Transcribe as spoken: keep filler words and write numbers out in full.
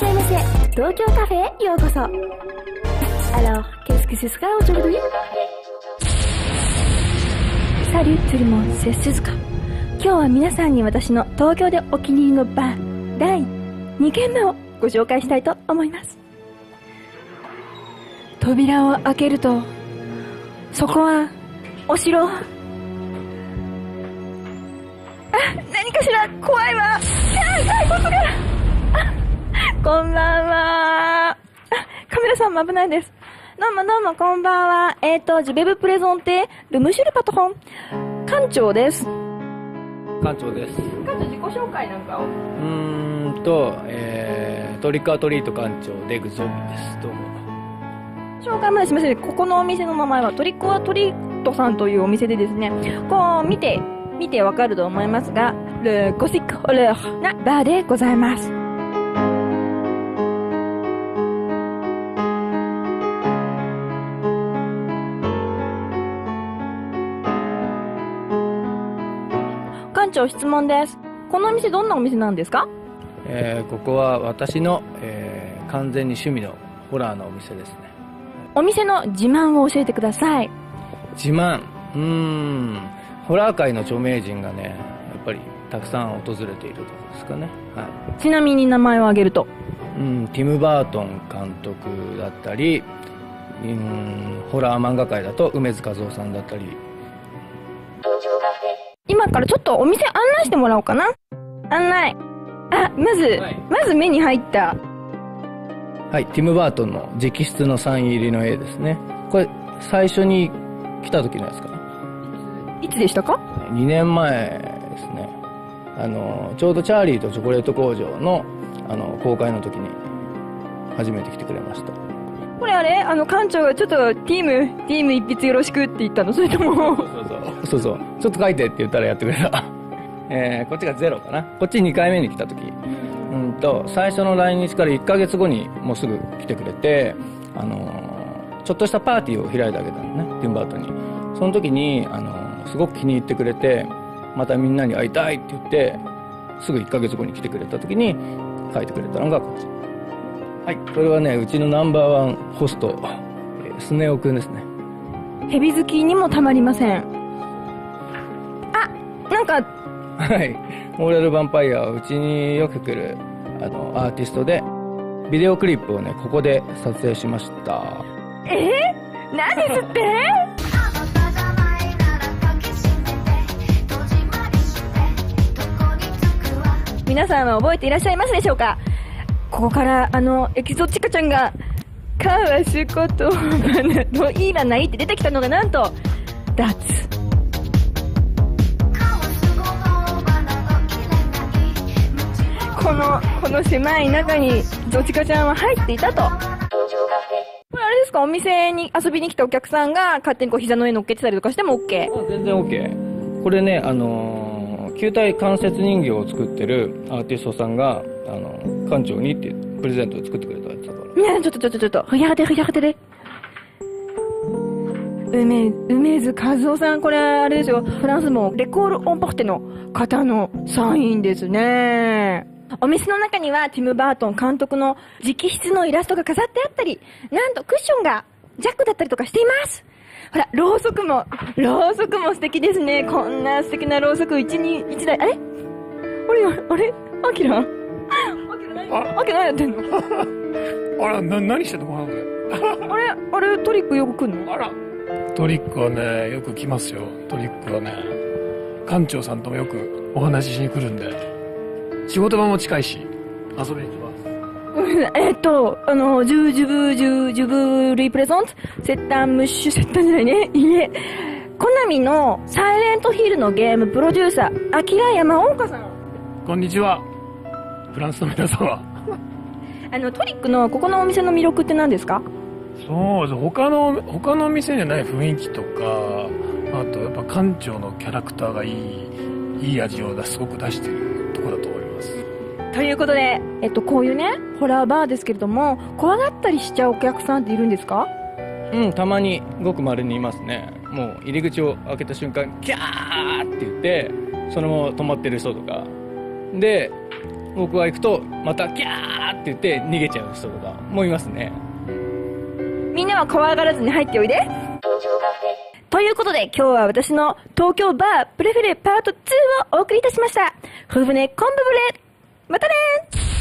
しゃいませ。東京カフェへようこそ。Alors, qu'est-ce que ce sera aujourd'hui? Salut tout le monde, c'est Suzuka。今日は皆さんに私の東京でお気に入りのバーだいにけんめをご紹介したいと思います。扉を開けると、そこはお城。あ、何かしら怖いわ。あ、骸骨が。こんばんは。カメラさんも危ないです。どうもどうもこんばんは。えーと、ジベブプレゾンテ、ルムシュルパトホン。館長です。 館長です。 館長自己紹介なんかを。 うーんと、えー、トリックアトリート館長デグゾンビです。どうも。 紹介まですみません。ここのお店の名前はトリックアトリートさんというお店でですね、こう見て、見てわかると思いますが、ルゴシックホルーなバーでございます。館長質問です。このお店どんなお店なんですか？ えー、ここは私の、えー、完全に趣味のホラーのお店ですね。 お店の自慢を教えてください。 自慢、うーん、ホラー界の著名人がね、やっぱりたくさん訪れているところですかね。はい。 ちなみに名前を挙げると、 うん、ティム・バートン監督だったり、うん、ホラー漫画界だと梅津和夫さんだったり。 今からちょっとお店案内してもらおうかな。案内。あ、まず、はい、まず目に入った。 はい、ティム・バートンの直筆のサイン入りの絵ですね。これ、最初に来た時のやつかな。 いつでしたか？ にねんまえですね。あの、ちょうどチャーリーとチョコレート工場の、あの、公開の時に、初めて来てくれました。 これあれあの、館長がちょっと、ティーム、ティーム一筆よろしくって言ったの？それとも。 そうそう。そうそう。ちょっと書いてって言ったらやってくれた。えー、こっちがゼロかな。こっちにかいめに来た時。うんと、最初の来日からいっかげつごにもうすぐ来てくれて、あのー、ちょっとしたパーティーを開いてあげたのね、ティム・バートンに。その時に、あのー、すごく気に入ってくれて、またみんなに会いたいって言って、すぐいっかげつごに来てくれた時に書いてくれたのがこっち。はい、これはね、うちのナンバーワンホスト、えー、スネ夫くんですね。 ヘビ好きにもたまりません。あ、なんか、 はい。モーラルヴァンパイアはうちによく来るあのアーティストで、ビデオクリップをね、ここで撮影しました。 えー、何ですって皆さんは覚えていらっしゃいますでしょうか？ここからあのエキゾチカちゃんが交わすことのいいらないって出てきたのがなんとダーツ。このこの狭い中にゾチカちゃんは入っていたと。これあれですか？お店に遊びに来たお客さんが勝手にこう膝の上乗っけてたりとかしても OK？ 全然 OK。これね、あのー、球体関節人形を作ってるアーティストさんが、あのー、館長にってプレゼントで作ってくれたやつだから。 いや、ちょっとちょっとちょっと、ふやがてふやがてで。梅、梅津和夫さん、これあれですよ、フランスもレコール・オンポフテの方のサインですね。お店の中にはティム・バートン監督の直筆のイラストが飾ってあったり、なんとクッションがジャックだったりとかしています。ほら、ろうそくも、ろうそくも素敵ですね。こんな素敵なろうそく一に一台、あれあれあれアキラアキラ何やってんのあら、な、何してんのかなこれ。 あれあれトリックよく来んの？ あら。トリックはね、よく来ますよ。トリックはね、館長さんともよくお話ししに来るんで、仕事場も近いし、遊びに来ます。 えっと、あの、ジュジュブ、ジュ、ジュブリプレゾント、セッタンムッシュ、セッタンじゃないね。いいえ。コナミのサイレントヒルのゲームプロデューサー、秋葉山岡さん。 こんにちは。フランスの皆様。 あの、トリックのここのお店の魅力って何ですか？ そうです。他の、他の店じゃない雰囲気とか、あとやっぱ館長のキャラクターがいい、いい味をすごく出してるところだと思います。 ということで、えっと、こういうね、ホラーバーですけれども、怖がったりしちゃうお客さんっているんですか？ うん、たまにごく稀にいますね。もう入り口を開けた瞬間、キャーって言って、そのまま止まってる人とか。で、 僕が行くとまたキャーって言って逃げちゃう人とかもいますね。 みんなは怖がらずに入っておいで。ということで今日は私の東京バープレフェレパートツーをお送りいたしました。フルブネコンブブレ、またねー。